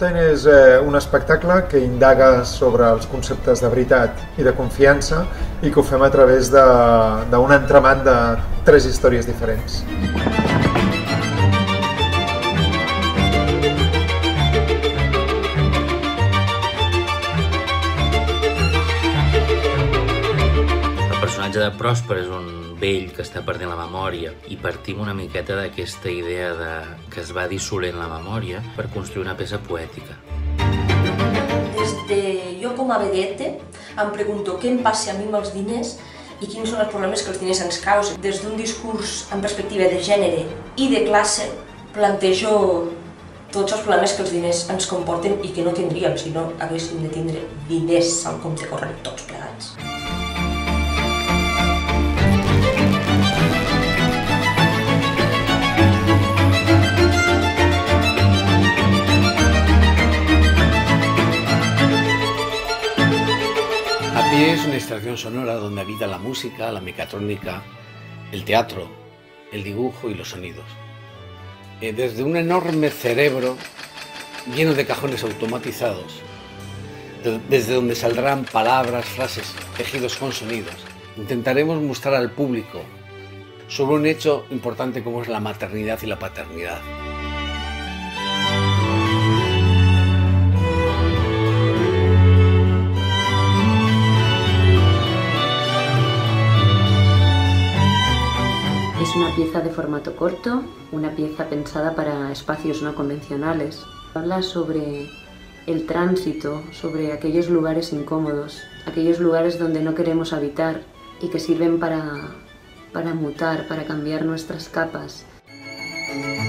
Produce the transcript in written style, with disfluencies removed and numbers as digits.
Golden és un espectacle que indaga sobre els conceptes de veritat i de confiança i que ho fem a través d'un entramat de 3 històries diferents. El personatge de Pròsper és un vell que està perdent la memòria i partim una miqueta d'aquesta idea que es va dissolent la memòria per construir una peça poètica. Jo com a vedette em pregunto què em passa a mi amb els diners i quins són els problemes que els diners ens causen. Des d'un discurs en perspectiva de gènere i de classe plantejo tots els problemes que els diners ens comporten i que no tindríem si no haguéssim de tindre diners al compte corrent tots plegats. A pie es una instalación sonora donde habita la música, la mecatrónica, el teatro, el dibujo y los sonidos. Desde un enorme cerebro lleno de cajones automatizados, desde donde saldrán palabras, frases, tejidos con sonidos, intentaremos mostrar al público sobre un hecho importante como es la maternidad y la paternidad. Es una pieza de formato corto, una pieza pensada para espacios no convencionales. Habla sobre el tránsito, sobre aquellos lugares incómodos, aquellos lugares donde no queremos habitar y que sirven para mutar, para cambiar nuestras capas.